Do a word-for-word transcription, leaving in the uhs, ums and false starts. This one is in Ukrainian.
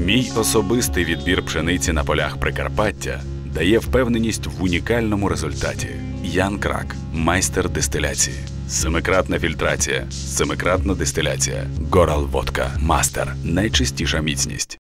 Мій особистий відбір пшениці на полях Прикарпаття дає впевненість в унікальному результаті. Ян Крак, майстер дистиляції. Семикратна фільтрація, семикратна дистиляція. горал водка. Мастер. Найчистіша міцність.